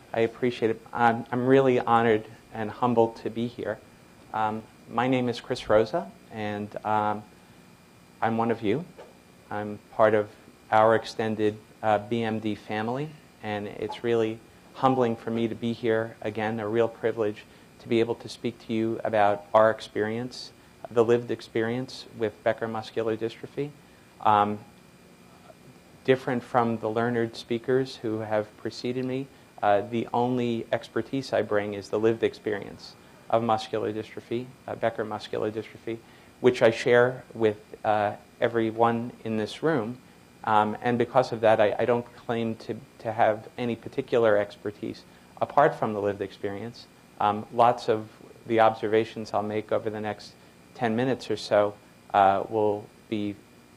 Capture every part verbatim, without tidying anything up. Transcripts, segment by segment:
I appreciate it. I'm, I'm really honored and humbled to be here. Um, my name is Chris Rosa, and um, I'm one of you. I'm part of our extended uh, B M D family, and it's really humbling for me to be here again, a real privilege to be able to speak to you about our experience, the lived experience with Becker Muscular Dystrophy. Um, different from the learned speakers who have preceded me, uh, the only expertise I bring is the lived experience of muscular dystrophy, uh, Becker Muscular Dystrophy, which I share with uh, everyone in this room. Um, and because of that, I, I don't claim to, to have any particular expertise apart from the lived experience. Um, lots of the observations I'll make over the next ten minutes or so uh, will be,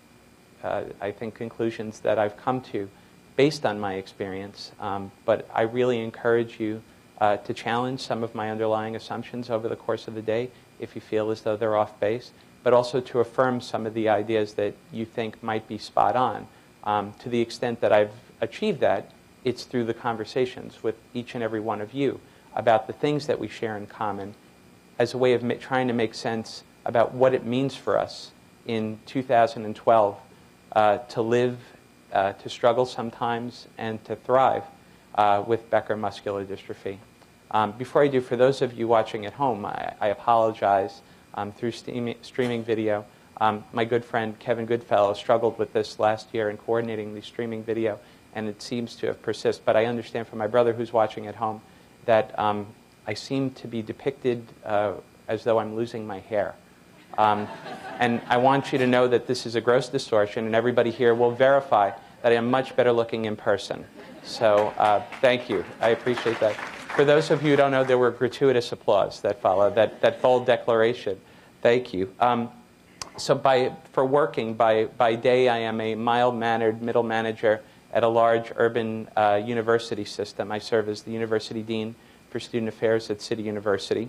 uh, I think, conclusions that I've come to based on my experience. Um, but I really encourage you uh, to challenge some of my underlying assumptions over the course of the day if you feel as though they're off base, but also to affirm some of the ideas that you think might be spot on. Um, to the extent that I've achieved that, it's through the conversations with each and every one of you about the things that we share in common as a way of trying to make sense about what it means for us in two thousand twelve uh, to live, uh, to struggle sometimes, and to thrive uh, with Becker Muscular Dystrophy. Um, before I do, for those of you watching at home, I, I apologize um, through streaming, streaming video. Um, my good friend Kevin Goodfellow struggled with this last year in coordinating the streaming video, and it seems to have persisted. But I understand from my brother who's watching at home that um, I seem to be depicted uh, as though I'm losing my hair. Um, and I want you to know that this is a gross distortion, and everybody here will verify that I am much better looking in person. So uh, thank you. I appreciate that. For those of you who don't know, there were gratuitous applause that followed, that, that bold declaration. Thank you. Um, so by, for working, by, by day I am a mild-mannered middle manager at a large urban uh, university system. I serve as the University Dean for Student Affairs at City University.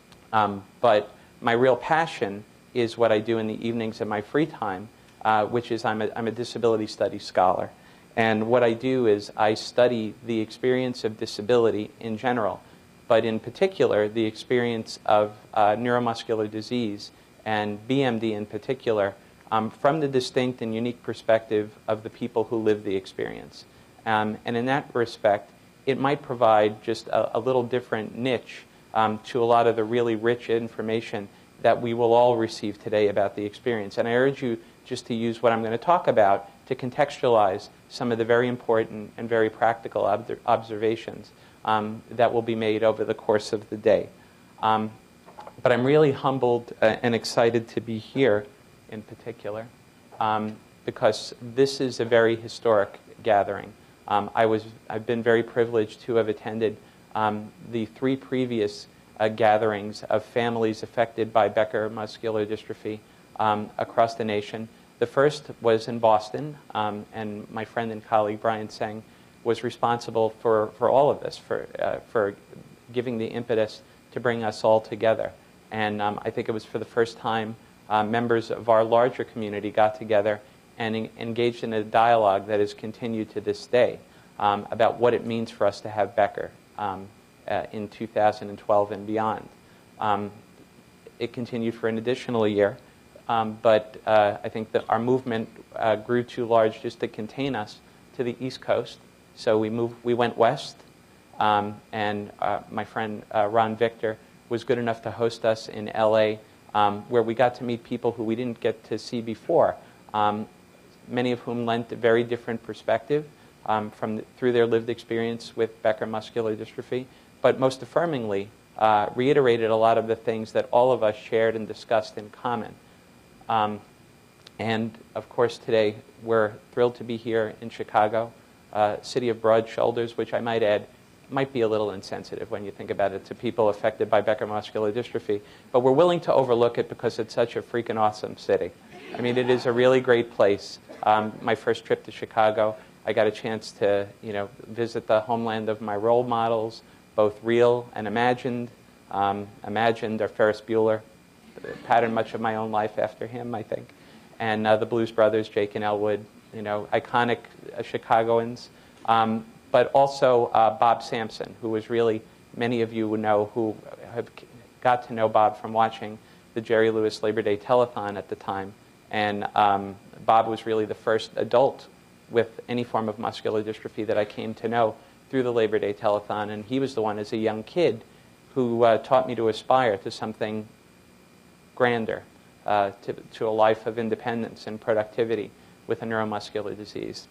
Um, but my real passion is what I do in the evenings in my free time, uh, which is I'm a, I'm a disability studies scholar. And what I do is I study the experience of disability in general, but in particular the experience of uh, neuromuscular disease and B M D in particular, um, from the distinct and unique perspective of the people who live the experience. Um, and in that respect, it might provide just a, a little different niche um, to a lot of the really rich information that we will all receive today about the experience. And I urge you just to use what I'm going to talk about to contextualize some of the very important and very practical ob observations um, that will be made over the course of the day. Um, but I'm really humbled uh, and excited to be here in particular um, because this is a very historic gathering. Um, I was, I've been very privileged to have attended um, the three previous uh, gatherings of families affected by Becker Muscular Dystrophy um, across the nation. The first was in Boston, um, and my friend and colleague Brian Seng was responsible for, for all of this, for, uh, for giving the impetus to bring us all together. And um, I think it was for the first time uh, members of our larger community got together and en engaged in a dialogue that has continued to this day um, about what it means for us to have Becker um, uh, in two thousand twelve and beyond. Um, it continued for an additional year. Um, but uh, I think that our movement uh, grew too large just to contain us to the East Coast. So we moved, we went west, um, and uh, my friend uh, Ron Victor was good enough to host us in L A, um, where we got to meet people who we didn't get to see before, um, many of whom lent a very different perspective um, from the, through their lived experience with Becker Muscular Dystrophy, but most affirmingly uh, reiterated a lot of the things that all of us shared and discussed in common. Um, and, of course, today we're thrilled to be here in Chicago, uh, city of broad shoulders, which I might add might be a little insensitive when you think about it to people affected by Becker Muscular Dystrophy. But we're willing to overlook it because it's such a freaking awesome city. I mean, it is a really great place. Um, my first trip to Chicago, I got a chance to, you know, visit the homeland of my role models, both real and imagined. Um, imagined are Ferris Bueller. Patterned much of my own life after him, I think. And uh, the Blues Brothers, Jake and Elwood, you know, iconic uh, Chicagoans. Um, but also uh, Bob Sampson, who was really, many of you would know, who have got to know Bob from watching the Jerry Lewis Labor Day Telethon at the time. And um, Bob was really the first adult with any form of muscular dystrophy that I came to know through the Labor Day Telethon. And he was the one, as a young kid, who uh, taught me to aspire to something grander, uh, to, to a life of independence and productivity with a neuromuscular disease.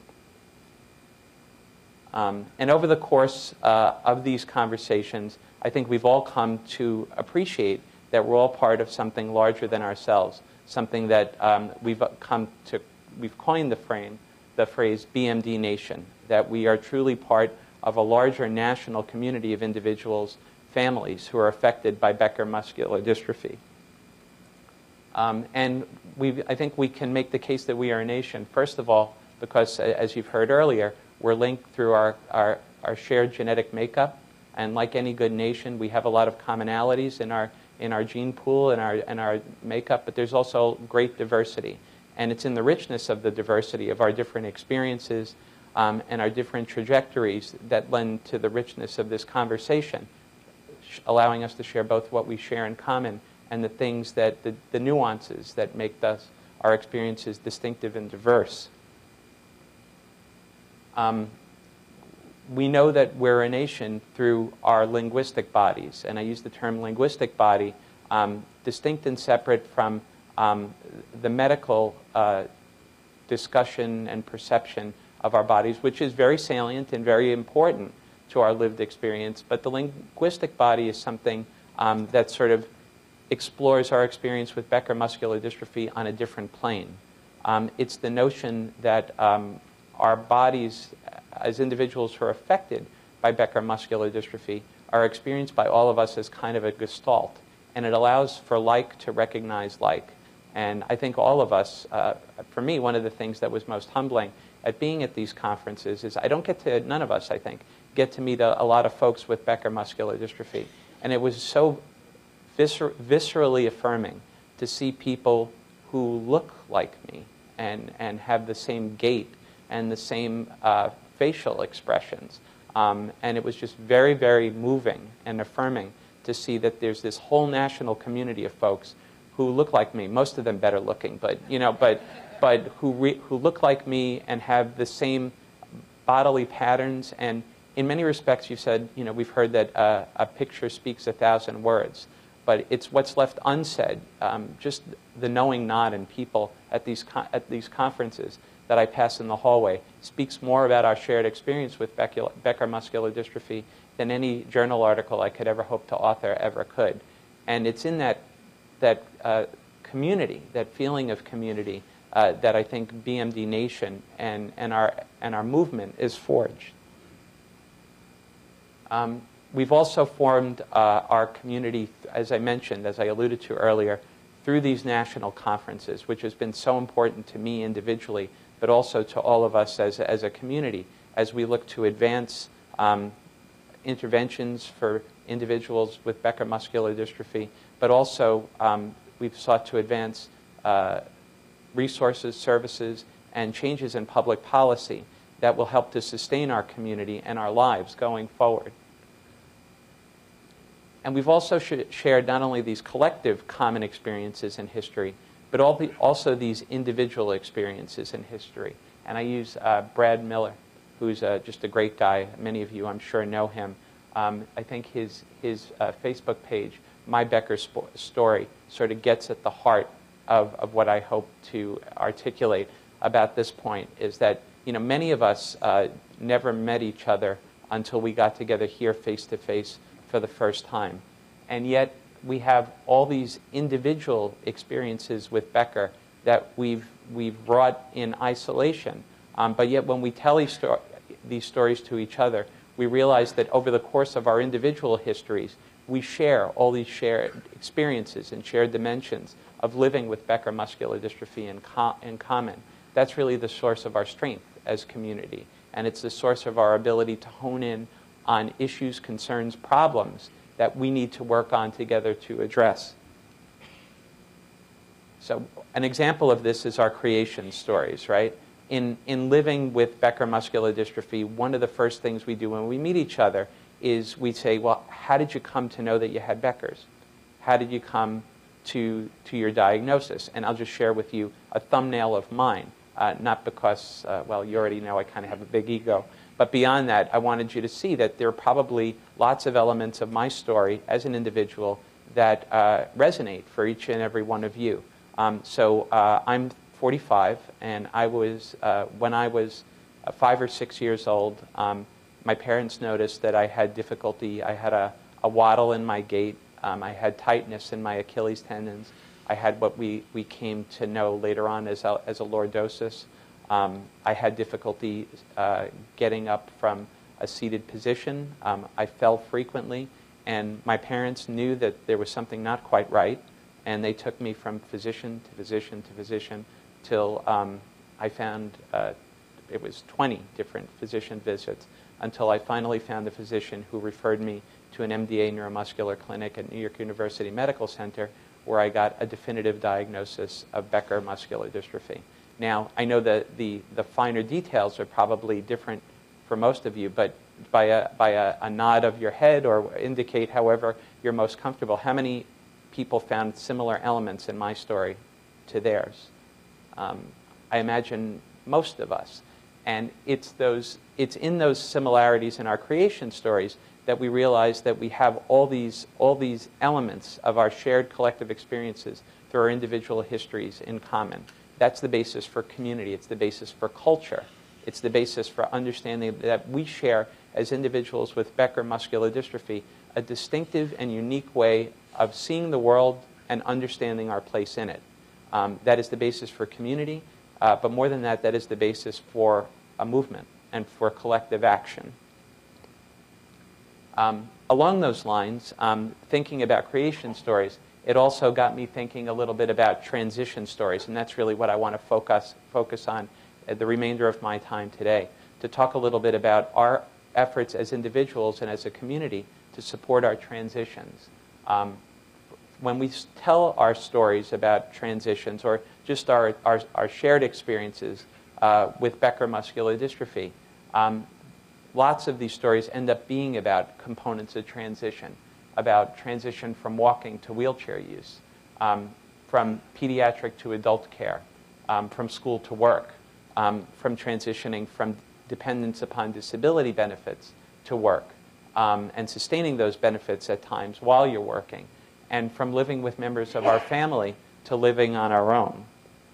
Um, and over the course uh, of these conversations, I think we've all come to appreciate that we're all part of something larger than ourselves, something that um, we've come to, we've coined the frame, the phrase B M D Nation, that we are truly part of a larger national community of individuals, families who are affected by Becker muscular dystrophy. Um, and we, I think we can make the case that we are a nation, first of all, because, as you've heard earlier, we're linked through our, our, our shared genetic makeup. And like any good nation, we have a lot of commonalities in our, in our gene pool and our, and our makeup, but there's also great diversity. And it's in the richness of the diversity of our different experiences um, and our different trajectories that lend to the richness of this conversation, allowing us to share both what we share in common and the things that, the, the nuances that make us, our experiences distinctive and diverse. Um, we know that we're a nation through our linguistic bodies, and I use the term linguistic body, um, distinct and separate from um, the medical uh, discussion and perception of our bodies, which is very salient and very important to our lived experience. But the linguistic body is something um, that sort of explores our experience with Becker muscular dystrophy on a different plane. Um, it's the notion that um, our bodies, as individuals who are affected by Becker muscular dystrophy, are experienced by all of us as kind of a gestalt. And it allows for like to recognize like. And I think all of us, uh, for me, one of the things that was most humbling at being at these conferences is I don't get to, none of us, I think, get to meet a, a lot of folks with Becker muscular dystrophy. And it was so viscer viscerally affirming to see people who look like me and, and have the same gait and the same uh, facial expressions. Um, and it was just very, very moving and affirming to see that there's this whole national community of folks who look like me, most of them better looking, but, you know, but, but who, re who look like me and have the same bodily patterns. And in many respects, you said, you know, we've heard that uh, a picture speaks a thousand words. But it's what's left unsaid, um, just the knowing nod in people at these, con at these conferences that I pass in the hallway speaks more about our shared experience with Becker, Becker muscular dystrophy than any journal article I could ever hope to author ever could. And it's in that, that uh, community, that feeling of community, uh, that I think B M D Nation and, and, our, and our movement is forged. Um, We've also formed uh, our community, as I mentioned, as I alluded to earlier, through these national conferences, which has been so important to me individually, but also to all of us as, as a community, as we look to advance um, interventions for individuals with Becker muscular dystrophy, but also um, we've sought to advance uh, resources, services, and changes in public policy that will help to sustain our community and our lives going forward. And we've also sh shared not only these collective common experiences in history, but all the, also these individual experiences in history. And I use uh, Brad Miller, who's uh, just a great guy. Many of you, I'm sure, know him. Um, I think his, his uh, Facebook page, My Becker Sp Story, sort of gets at the heart of, of what I hope to articulate about this point, is that, you know, many of us uh, never met each other until we got together here face to face for the first time. And yet we have all these individual experiences with Becker that we've, we've brought in isolation. Um, but yet when we tell these, sto these stories to each other, we realize that over the course of our individual histories, we share all these shared experiences and shared dimensions of living with Becker muscular dystrophy in, co in common. That's really the source of our strength as community. And it's the source of our ability to hone in on issues, concerns, problems that we need to work on together to address. So an example of this is our creation stories, right? in, in living with Becker Muscular Dystrophy, one of the first things we do when we meet each other is we say, well, how did you come to know that you had Becker's? How did you come to, to your diagnosis? And I'll just share with you a thumbnail of mine, uh, not because, uh, well, you already know I kind of have a big ego, but beyond that, I wanted you to see that there are probably lots of elements of my story as an individual that uh, resonate for each and every one of you. Um, so uh, I'm forty-five, and I was, uh, when I was uh, five or six years old, um, my parents noticed that I had difficulty. I had a, a waddle in my gait. Um, I had tightness in my Achilles tendons. I had what we, we came to know later on as a, as a lordosis. Um, I had difficulty uh, getting up from a seated position. Um, I fell frequently, and my parents knew that there was something not quite right, and they took me from physician to physician to physician till um, I found uh, it was twenty different physician visits, until I finally found the physician who referred me to an M D A neuromuscular clinic at New York University Medical Center, where I got a definitive diagnosis of Becker muscular dystrophy. Now, I know that the, the finer details are probably different for most of you, but by, a, by a, a nod of your head or indicate however you're most comfortable, how many people found similar elements in my story to theirs? Um, I imagine most of us. And it's, those, it's in those similarities in our creation stories that we realize that we have all these, all these elements of our shared collective experiences through our individual histories in common. That's the basis for community. It's the basis for culture. It's the basis for understanding that we share, as individuals with Becker muscular dystrophy, a distinctive and unique way of seeing the world and understanding our place in it. Um, that is the basis for community, uh, but more than that, that is the basis for a movement and for collective action. Um, along those lines, um, thinking about creation stories, it also got me thinking a little bit about transition stories, and that's really what I want to focus, focus on at the remainder of my time today, to talk a little bit about our efforts as individuals and as a community to support our transitions. Um, when we tell our stories about transitions or just our, our, our shared experiences uh, with Becker muscular dystrophy, um, lots of these stories end up being about components of transition, about transition from walking to wheelchair use, um, from pediatric to adult care, um, from school to work, um, from transitioning from dependence upon disability benefits to work, um, and sustaining those benefits at times while you're working, and from living with members of our family to living on our own.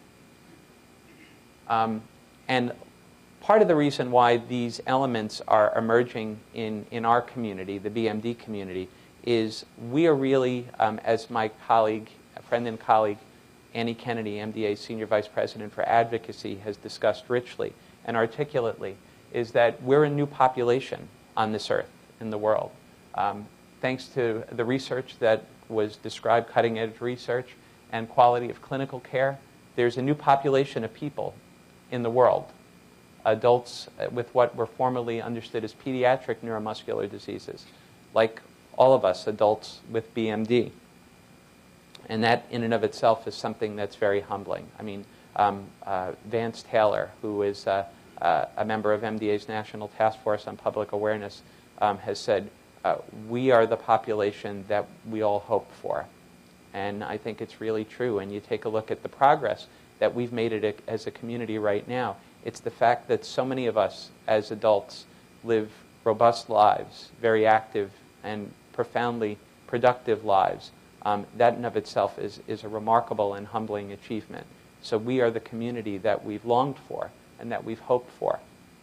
Um, and part of the reason why these elements are emerging in, in our community, the B M D community, is we are really, um, as my colleague, friend and colleague, Annie Kennedy, M D A Senior Vice President for Advocacy, has discussed richly and articulately, is that we're a new population on this earth, in the world. Um, thanks to the research that was described, cutting-edge research, and quality of clinical care, there's a new population of people in the world. Adults with what were formerly understood as pediatric neuromuscular diseases, like all of us adults with B M D. And that in and of itself is something that's very humbling. I mean, um, uh, Vance Taylor, who is uh, uh, a member of M D A's National Task Force on Public Awareness, um, has said, uh, we are the population that we all hope for. And I think it's really true. And you take a look at the progress that we've made it as a community right now. It's the fact that so many of us as adults live robust lives, very active and profoundly productive lives. Um, that in of itself is, is a remarkable and humbling achievement. So we are the community that we've longed for and that we've hoped for.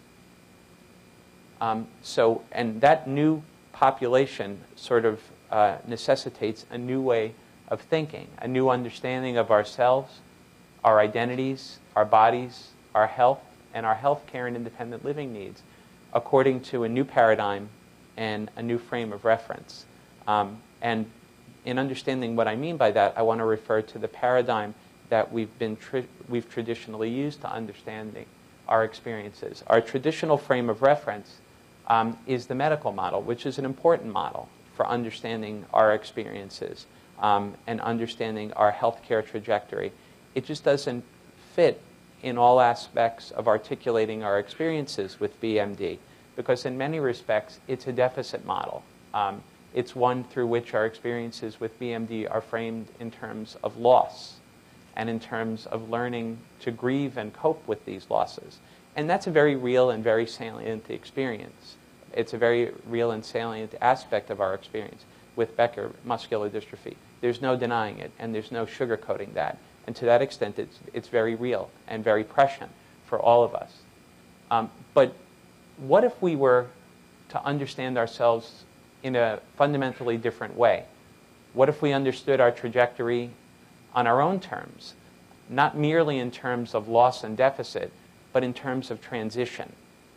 Um, so, and that new population sort of uh, necessitates a new way of thinking, a new understanding of ourselves, our identities, our bodies, our health, and our health care and independent living needs, according to a new paradigm and a new frame of reference. Um, and in understanding what I mean by that, I want to refer to the paradigm that we've, been tra we've traditionally used to understanding our experiences. Our traditional frame of reference um, is the medical model, which is an important model for understanding our experiences um, and understanding our healthcare trajectory. It just doesn't fit in all aspects of articulating our experiences with B M D, because in many respects, it's a deficit model. Um, it's one through which our experiences with B M D are framed in terms of loss and in terms of learning to grieve and cope with these losses. And that's a very real and very salient experience. It's a very real and salient aspect of our experience with Becker muscular dystrophy. There's no denying it, and there's no sugarcoating that. And to that extent, it's, it's very real and very prescient for all of us. Um, but what if we were to understand ourselves in a fundamentally different way? What if we understood our trajectory on our own terms, not merely in terms of loss and deficit, but in terms of transition,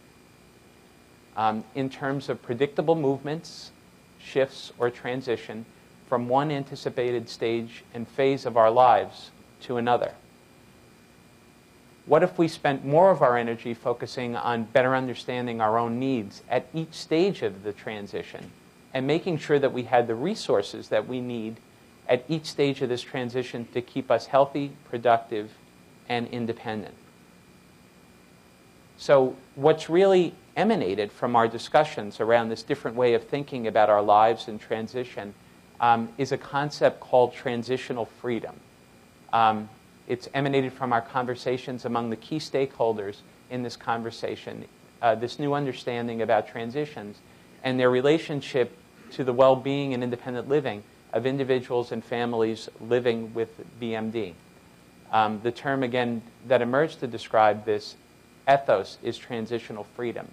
um, in terms of predictable movements, shifts, or transition from one anticipated stage and phase of our lives to another? What if we spent more of our energy focusing on better understanding our own needs at each stage of the transition and making sure that we had the resources that we need at each stage of this transition to keep us healthy, productive, and independent? So what's really emanated from our discussions around this different way of thinking about our lives in transition um, is a concept called transitional freedom. Um, it's emanated from our conversations among the key stakeholders in this conversation, uh, this new understanding about transitions and their relationship to the well-being and independent living of individuals and families living with B M D. Um, the term, again, that emerged to describe this ethos is transitional freedom.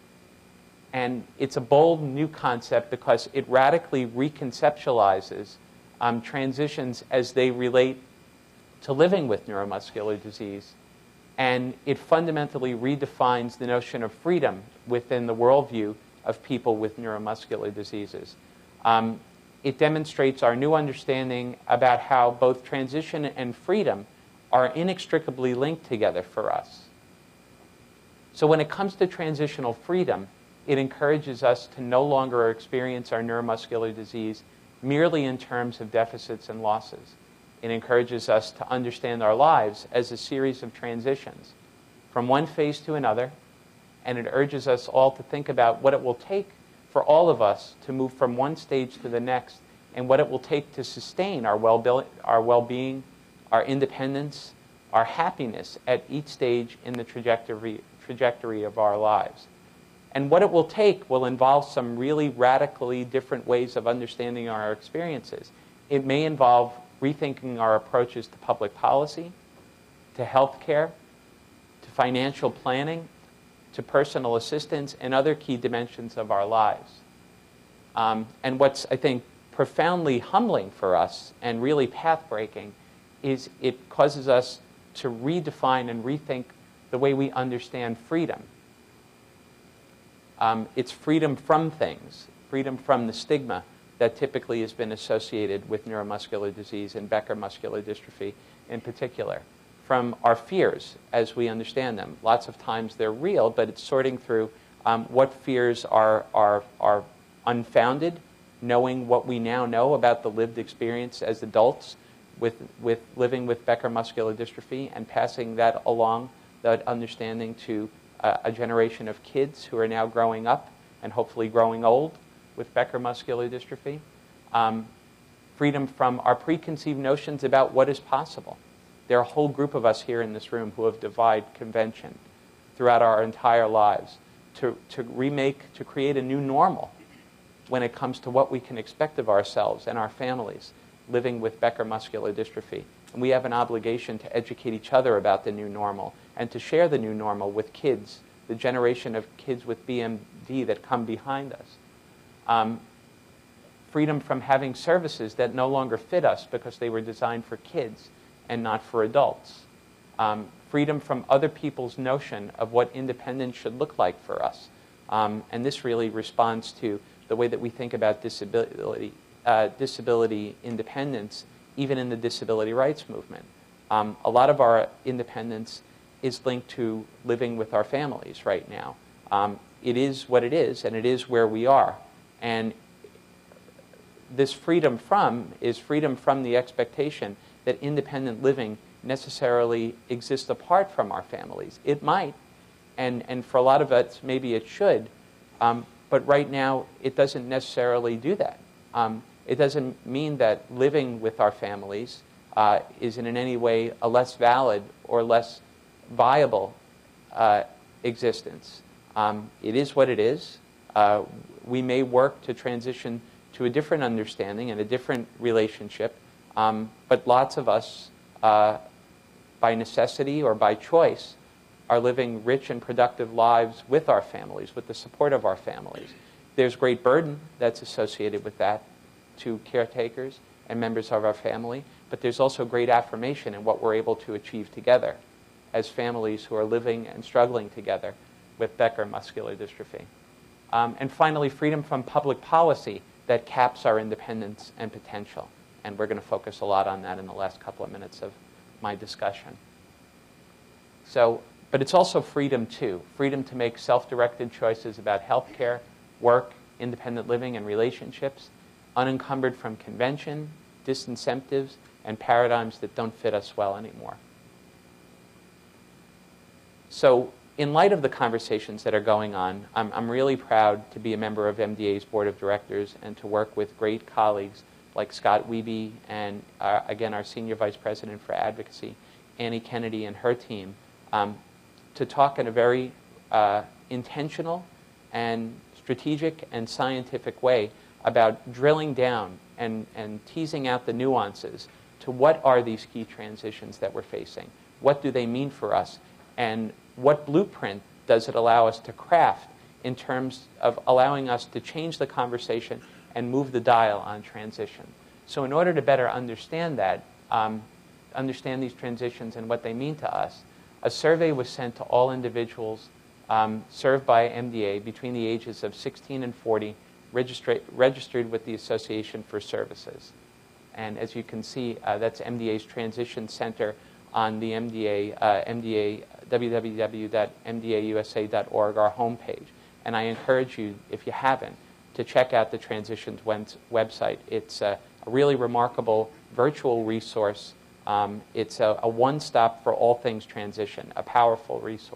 And it's a bold new concept because it radically reconceptualizes um, transitions as they relate to living with neuromuscular disease. And it fundamentally redefines the notion of freedom within the worldview of people with neuromuscular diseases. Um, It demonstrates our new understanding about how both transition and freedom are inextricably linked together for us. So when it comes to transitional freedom, it encourages us to no longer experience our neuromuscular disease merely in terms of deficits and losses. It encourages us to understand our lives as a series of transitions from one phase to another, and it urges us all to think about what it will take for all of us to move from one stage to the next, and what it will take to sustain our well-being, our well-being, our independence, our happiness at each stage in the trajectory, trajectory of our lives. And what it will take will involve some really radically different ways of understanding our experiences. It may involve rethinking our approaches to public policy, to healthcare, to financial planning, to personal assistance, and other key dimensions of our lives. Um, and what's, I think, profoundly humbling for us and really path-breaking is it causes us to redefine and rethink the way we understand freedom. Um, it's freedom from things, freedom from the stigma that typically has been associated with neuromuscular disease and Becker muscular dystrophy in particular, from our fears as we understand them. Lots of times they're real, but it's sorting through um, what fears are, are, are unfounded, knowing what we now know about the lived experience as adults with, with living with Becker muscular dystrophy, and passing that along, that understanding, to uh, a generation of kids who are now growing up and hopefully growing old with Becker muscular dystrophy. Um, freedom from our preconceived notions about what is possible. There are a whole group of us here in this room who have defied convention throughout our entire lives to, to remake, to create a new normal when it comes to what we can expect of ourselves and our families living with Becker muscular dystrophy. And we have an obligation to educate each other about the new normal and to share the new normal with kids, the generation of kids with B M D that come behind us. Um, freedom from having services that no longer fit us because they were designed for kids and not for adults. Um, freedom from other people's notion of what independence should look like for us. Um, and this really responds to the way that we think about disability, uh, disability independence, even in the disability rights movement. Um, a lot of our independence is linked to living with our families right now. Um, it is what it is, and it is where we are. And this freedom from is freedom from the expectation that independent living necessarily exist apart from our families. It might, and, and for a lot of us, maybe it should, um, but right now, it doesn't necessarily do that. Um, it doesn't mean that living with our families uh, is in any way a less valid or less viable uh, existence. Um, it is what it is. Uh, we may work to transition to a different understanding and a different relationship, um, but lots of us, uh, by necessity or by choice, are living rich and productive lives with our families, with the support of our families. There's great burden that's associated with that to caretakers and members of our family, but there's also great affirmation in what we're able to achieve together as families who are living and struggling together with Becker Muscular Dystrophy. Um, and finally, freedom from public policy that caps our independence and potential. And we're going to focus a lot on that in the last couple of minutes of my discussion. So, but it's also freedom, too. Freedom to make self-directed choices about healthcare, work, independent living, and relationships, unencumbered from convention, disincentives, and paradigms that don't fit us well anymore. So, in light of the conversations that are going on, I'm, I'm really proud to be a member of M D A's Board of Directors and to work with great colleagues like Scott Wiebe and, uh, again, our Senior Vice President for Advocacy, Annie Kennedy, and her team, um, to talk in a very uh, intentional and strategic and scientific way about drilling down and, and teasing out the nuances to what are these key transitions that we're facing, what do they mean for us, and what blueprint does it allow us to craft in terms of allowing us to change the conversation and move the dial on transition. So in order to better understand that, um, understand these transitions and what they mean to us, a survey was sent to all individuals um, served by M D A between the ages of sixteen and forty, registra- registered with the Association for Services. And as you can see, uh, that's M D A's Transition Center on the M D A, uh, M D A, w w w dot m d a u s a dot org, our homepage. And I encourage you, if you haven't, to check out the Transitions website. It's a, a really remarkable virtual resource. Um, it's a, a one-stop for all things transition, a powerful resource.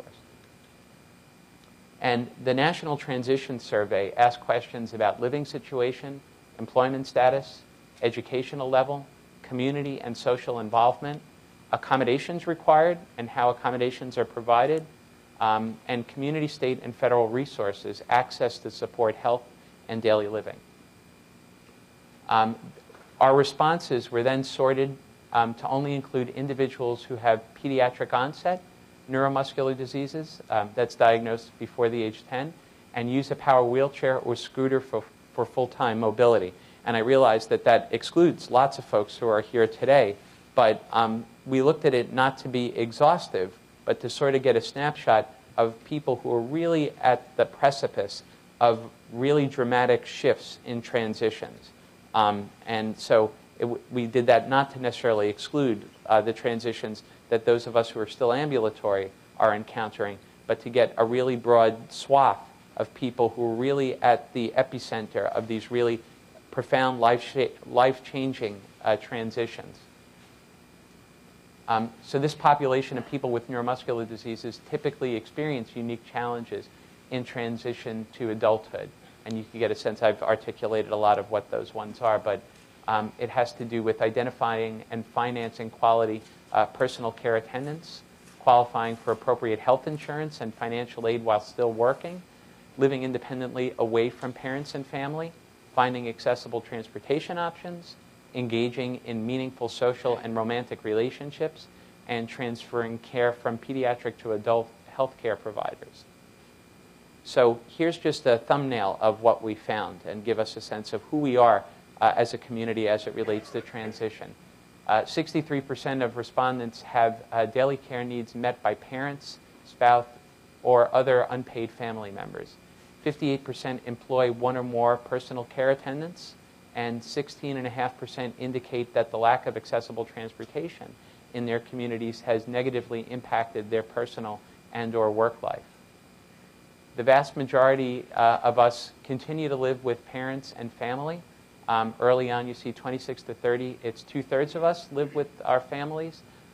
And the National Transition Survey asks questions about living situation, employment status, educational level, community and social involvement, accommodations required and how accommodations are provided, um, and community, state, and federal resources access to support health and daily living. Um, our responses were then sorted um, to only include individuals who have pediatric onset neuromuscular diseases um, that's diagnosed before the age ten, and use a power wheelchair or scooter for, for full-time mobility. And I realize that that excludes lots of folks who are here today, but um, we looked at it not to be exhaustive, but to sort of get a snapshot of people who are really at the precipice of really dramatic shifts in transitions. Um, and so it w we did that not to necessarily exclude uh, the transitions that those of us who are still ambulatory are encountering, but to get a really broad swath of people who are really at the epicenter of these really profound life life-changing uh, transitions. Um, so this population of people with neuromuscular diseases typically experience unique challenges in transition to adulthood. And you can get a sense, I've articulated a lot of what those ones are, but um, it has to do with identifying and financing quality uh, personal care attendance, qualifying for appropriate health insurance and financial aid while still working, living independently away from parents and family, finding accessible transportation options, engaging in meaningful social and romantic relationships, and transferring care from pediatric to adult health care providers. So here's just a thumbnail of what we found and give us a sense of who we are uh, as a community as it relates to transition. sixty-three percent of respondents have uh, daily care needs met by parents, spouse, or other unpaid family members. fifty-eight percent employ one or more personal care attendants, and sixteen point five percent indicate that the lack of accessible transportation in their communities has negatively impacted their personal and or work life. The vast majority uh, of us continue to live with parents and family. Um, early on, you see twenty-six to thirty. It's two-thirds of us live with our families.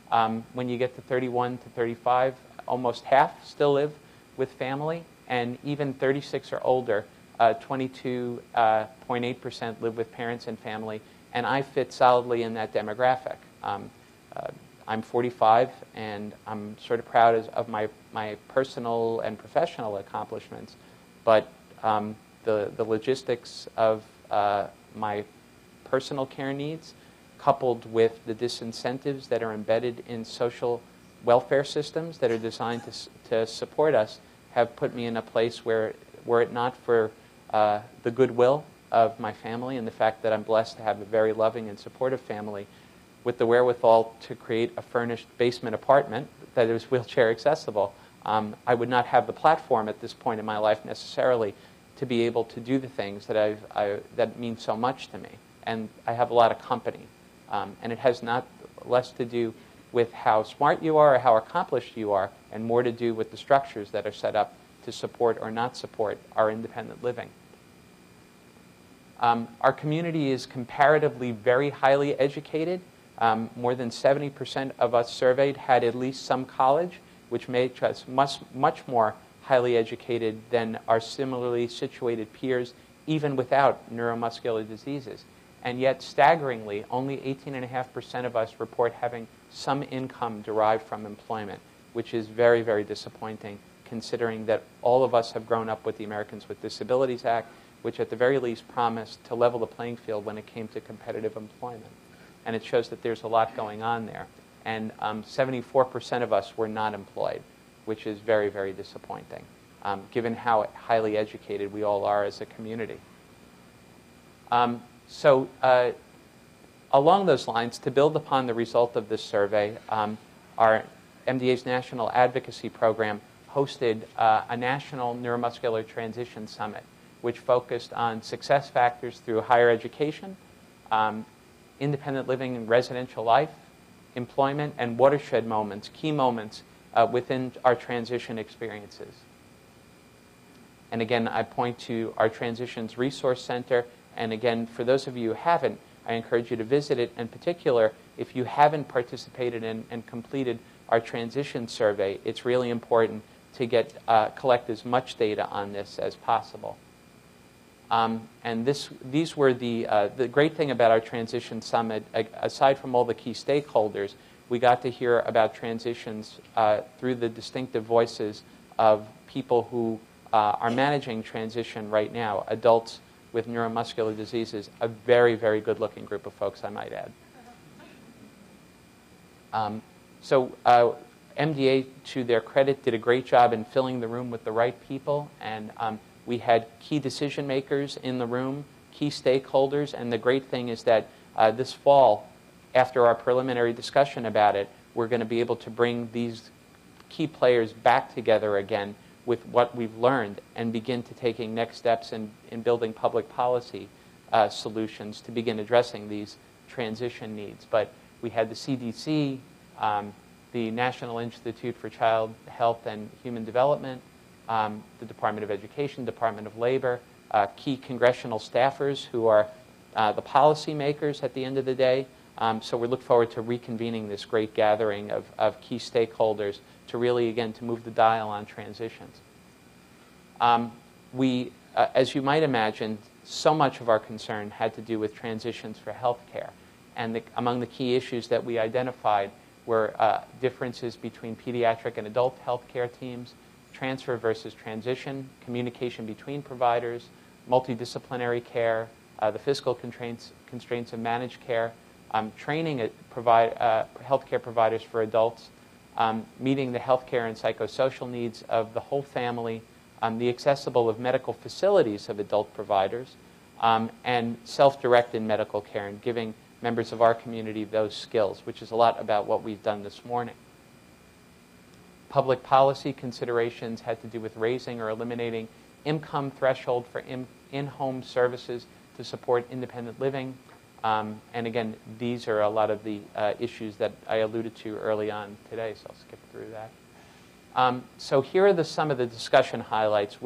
Um, when you get to thirty-one to thirty-five, almost half still live with family, and even thirty-six or older, uh, twenty-two point eight percent live with parents and family, and I fit solidly in that demographic. Um, uh, I'm forty-five, and I'm sort of proud as, of my, my personal and professional accomplishments, but um, the, the logistics of uh, my personal care needs, coupled with the disincentives that are embedded in social welfare systems that are designed to, to support us, have put me in a place where, were it not for uh, the goodwill of my family and the fact that I'm blessed to have a very loving and supportive family, with the wherewithal to create a furnished basement apartment that is wheelchair accessible, um, I would not have the platform at this point in my life necessarily to be able to do the things that, I've, I, that mean so much to me. And I have a lot of company. Um, and it has not less to do with how smart you are or how accomplished you are, and more to do with the structures that are set up to support or not support our independent living. Um, our community is comparatively very highly educated. Um, more than seventy percent of us surveyed had at least some college, which makes us much, much more highly educated than our similarly situated peers, even without neuromuscular diseases. And yet, staggeringly, only eighteen point five percent of us report having some income derived from employment, which is very, very disappointing, considering that all of us have grown up with the Americans with Disabilities Act, which at the very least promised to level the playing field when it came to competitive employment. And it shows that there's a lot going on there. And um, seventy-four percent of us were not employed, which is very, very disappointing, um, given how highly educated we all are as a community. Um, so uh, along those lines, to build upon the result of this survey, um, our M D A's National Advocacy Program hosted uh, a National Neuromuscular Transition Summit, which focused on success factors through higher education, um, independent living and residential life, employment, and watershed moments, key moments uh, within our transition experiences. And again, I point to our Transitions Resource Center. And again, for those of you who haven't, I encourage you to visit it. In particular, if you haven't participated in and completed our transition survey, it's really important to get uh, collect as much data on this as possible. Um, and this, these were the, uh, the great thing about our Transition Summit, aside from all the key stakeholders, we got to hear about transitions uh, through the distinctive voices of people who uh, are managing transition right now, adults with neuromuscular diseases, a very, very good-looking group of folks, I might add. Um, so uh, M D A, to their credit, did a great job in filling the room with the right people, and um, we had key decision makers in the room, key stakeholders, and the great thing is that uh, this fall, after our preliminary discussion about it, we're going to be able to bring these key players back together again with what we've learned and begin to taking next steps in, in building public policy uh, solutions to begin addressing these transition needs. But we had the C D C, um, the National Institute for Child Health and Human Development, Um, the Department of Education, Department of Labor, uh, key congressional staffers who are uh, the policy makers at the end of the day. Um, so we look forward to reconvening this great gathering of, of key stakeholders to really, again, to move the dial on transitions. Um, we, uh, as you might imagine, so much of our concern had to do with transitions for healthcare. And the, among the key issues that we identified were uh, differences between pediatric and adult healthcare teams, transfer versus transition, communication between providers, multidisciplinary care, uh, the fiscal constraints, constraints of managed care, um, training at provide, uh, healthcare providers for adults, um, meeting the healthcare and psychosocial needs of the whole family, um, the accessible of medical facilities of adult providers, um, and self-directed medical care and giving members of our community those skills, which is a lot about what we've done this morning. Public policy considerations had to do with raising or eliminating income threshold for in, in-home services to support independent living. Um, and again, these are a lot of the uh, issues that I alluded to early on today, so I'll skip through that. Um, so here are the, some of the discussion highlights, which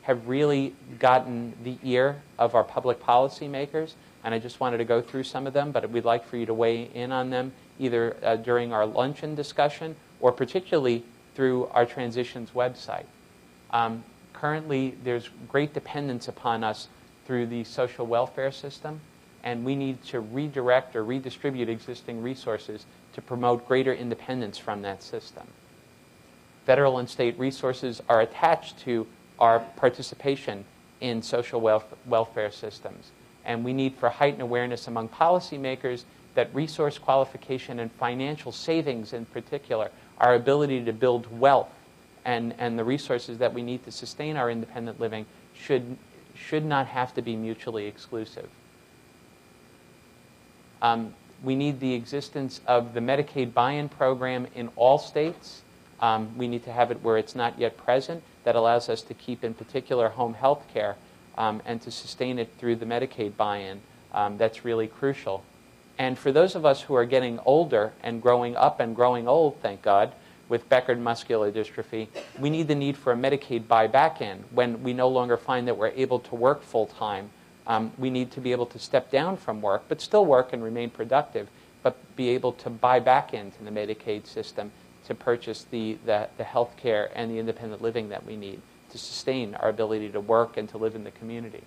have really gotten the ear of our public policy makers, and I just wanted to go through some of them, but we'd like for you to weigh in on them either uh, during our luncheon discussion or particularly through our Transitions website. Um, currently, there's great dependence upon us through the social welfare system, and we need to redirect or redistribute existing resources to promote greater independence from that system. Federal and state resources are attached to our participation in social welf welfare systems. And we need for heightened awareness among policymakers that resource qualification and financial savings in particular, our ability to build wealth and, and the resources that we need to sustain our independent living should, should not have to be mutually exclusive. Um, we need the existence of the Medicaid buy-in program in all states. Um, we need to have it where it's not yet present. That allows us to keep, in particular, home health care um, and to sustain it through the Medicaid buy-in. Um, that's really crucial. And for those of us who are getting older and growing up and growing old, thank God, with Becker Muscular Dystrophy, we need the need for a Medicaid buy-back-in when we no longer find that we're able to work full-time. Um, we need to be able to step down from work, but still work and remain productive, but be able to buy back into the Medicaid system to purchase the, the, the health care and the independent living that we need to sustain our ability to work and to live in the community.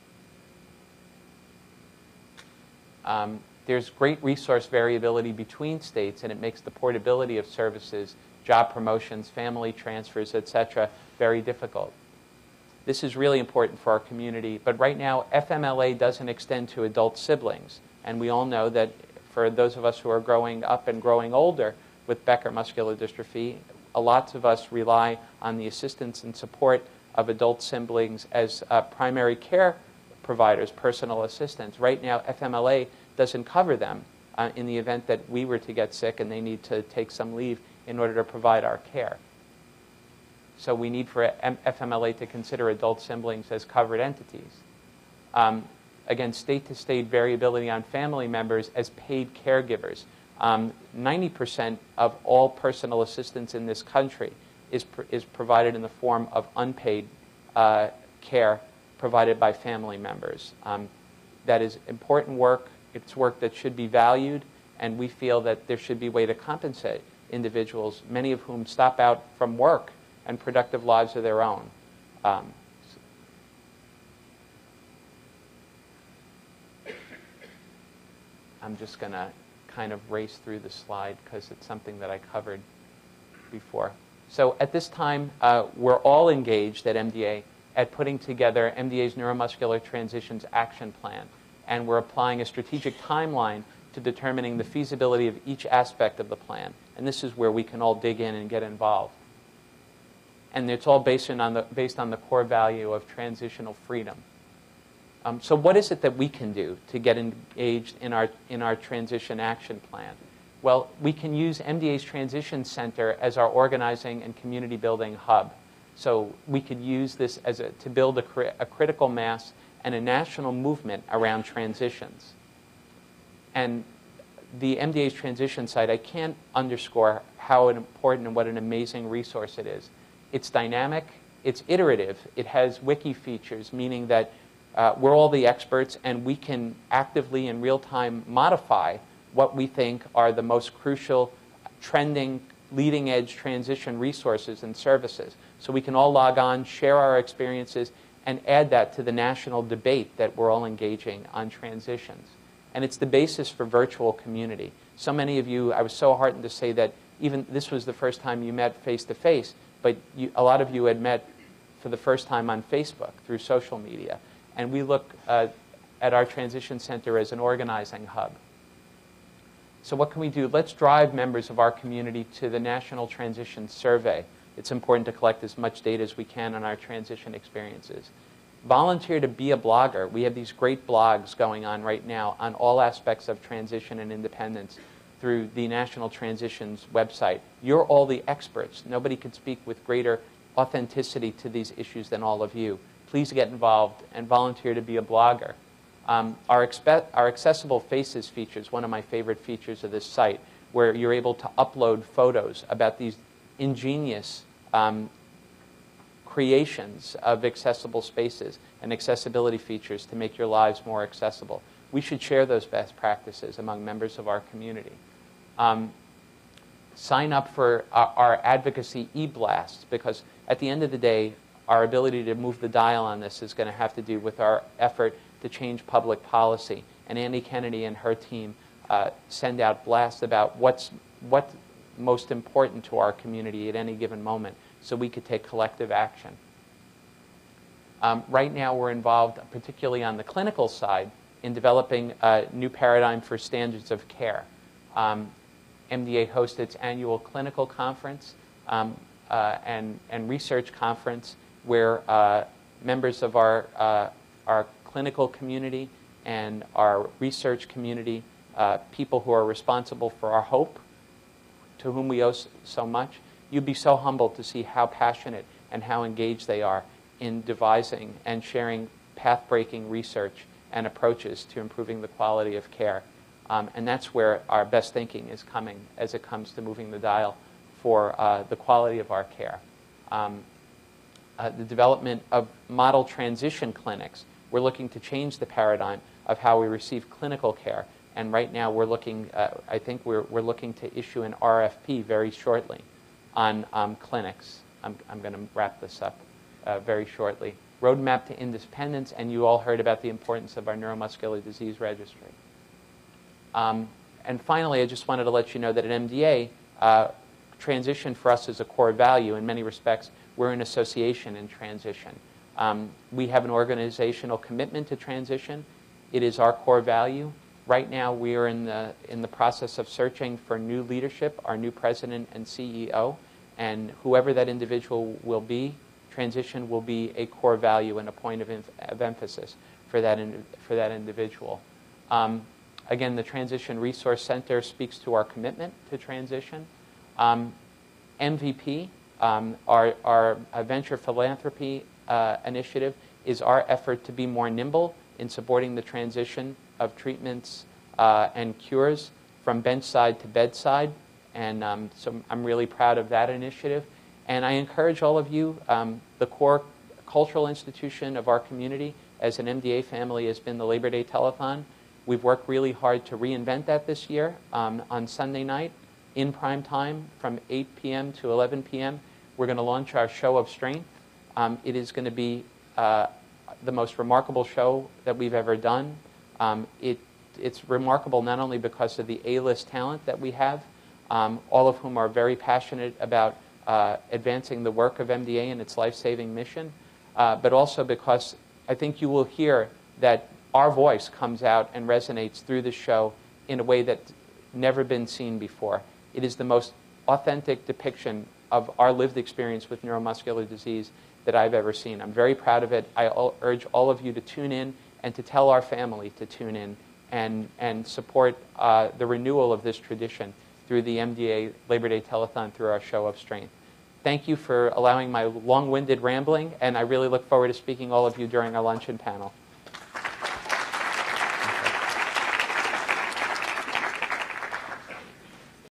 Um, there's great resource variability between states, and it makes the portability of services, job promotions, family transfers, et cetera, very difficult. This is really important for our community, but right now F M L A doesn't extend to adult siblings, and we all know that for those of us who are growing up and growing older with Becker Muscular Dystrophy, a lot of us rely on the assistance and support of adult siblings as uh, primary care providers, personal assistants. Right now, F M L A doesn't cover them uh, in the event that we were to get sick and they need to take some leave in order to provide our care. So we need for F M L A to consider adult siblings as covered entities. Um, again, state-to-state variability on family members as paid caregivers. Um, ninety percent of all personal assistance in this country is, pr is provided in the form of unpaid uh, care provided by family members. Um, that is important work. It's work that should be valued, and we feel that there should be a way to compensate individuals, many of whom stop out from work and productive lives of their own. Um, I'm just going to kind of race through the slide because it's something that I covered before. So at this time, uh, we're all engaged at M D A at putting together M D A's Neuromuscular Transitions Action Plan, and we're applying a strategic timeline to determining the feasibility of each aspect of the plan. And this is where we can all dig in and get involved. And it's all based on the, based on the core value of transitional freedom. Um, so what is it that we can do to get engaged in our, in our transition action plan? Well, we can use M D A's Transition Center as our organizing and community building hub. So we could use this as a, to build a, cri a critical mass and a national movement around transitions. And the M D A's transition site, I can't underscore how important and what an amazing resource it is. It's dynamic, it's iterative, it has wiki features, meaning that uh, we're all the experts and we can actively in real time modify what we think are the most crucial, trending, leading edge transition resources and services. So we can all log on, share our experiences, and add that to the national debate that we're all engaging on transitions. And it's the basis for virtual community. So many of you, I was so heartened to say that even this was the first time you met face-to-face, but you, a lot of you had met for the first time on Facebook through social media. And we look uh, at our Transition Center as an organizing hub. So what can we do? Let's drive members of our community to the National Transition Survey. It's important to collect as much data as we can on our transition experiences. Volunteer to be a blogger. We have these great blogs going on right now on all aspects of transition and independence through the National Transitions website. You're all the experts. Nobody could speak with greater authenticity to these issues than all of you. Please get involved and volunteer to be a blogger. Um, our, our Accessible Faces feature is one of my favorite features of this site, where you're able to upload photos about these ingenious, um, creations of accessible spaces and accessibility features to make your lives more accessible. We should share those best practices among members of our community. Um, sign up for our, our advocacy e-blasts, because at the end of the day, our ability to move the dial on this is going to have to do with our effort to change public policy. And Andy Kennedy and her team uh, send out blasts about what's what's most important to our community at any given moment, so we could take collective action. Um, right now, we're involved, particularly on the clinical side, in developing a new paradigm for standards of care. Um, M D A hosts its annual clinical conference um, uh, and, and research conference, where uh, members of our, uh, our clinical community and our research community, uh, people who are responsible for our hope, to whom we owe so much, you'd be so humbled to see how passionate and how engaged they are in devising and sharing path-breaking research and approaches to improving the quality of care. Um, and that's where our best thinking is coming as it comes to moving the dial for uh, the quality of our care. Um, uh, the development of model transition clinics. We're looking to change the paradigm of how we receive clinical care. And right now we're looking, uh, I think we're, we're looking to issue an R F P very shortly on um, clinics. I'm, I'm going to wrap this up uh, very shortly. Roadmap to independence, and you all heard about the importance of our neuromuscular disease registry. Um, and finally, I just wanted to let you know that at M D A, uh, transition for us is a core value. In many respects, we're an association in transition. Um, we have an organizational commitment to transition. It is our core value. Right now, we are in the, in the process of searching for new leadership, our new president and C E O, and whoever that individual will be, transition will be a core value and a point of, of emphasis for that, in, for that individual. Um, again, the Transition Resource Center speaks to our commitment to transition. Um, M V P, um, our, our venture philanthropy uh, initiative, is our effort to be more nimble in supporting the transition of treatments uh, and cures from benchside to bedside. And um, so I'm really proud of that initiative. And I encourage all of you, um, the core cultural institution of our community as an M D A family has been the Labor Day Telethon. We've worked really hard to reinvent that this year. Um, on Sunday night, in prime time, from eight p m to eleven p m, we're going to launch our show of strength. Um, it is going to be uh, the most remarkable show that we've ever done. Um, it, it's remarkable not only because of the A-list talent that we have, um, all of whom are very passionate about uh, advancing the work of M D A and its life-saving mission, uh, but also because I think you will hear that our voice comes out and resonates through the show in a way that's never been seen before. It is the most authentic depiction of our lived experience with neuromuscular disease that I've ever seen. I'm very proud of it. I all, urge all of you to tune in and to tell our family to tune in and, and support uh, the renewal of this tradition through the M D A Labor Day Telethon, through our show of strength. Thank you for allowing my long-winded rambling, and I really look forward to speaking to all of you during our luncheon panel.